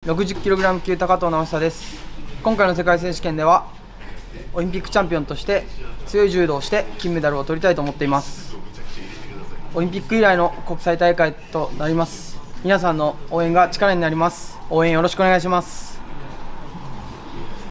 60kg 級高藤直久です。今回の世界選手権ではオリンピックチャンピオンとして強い柔道をして金メダルを取りたいと思っています。オリンピック以来の国際大会となります。皆さんの応援が力になります。応援よろしくお願いします。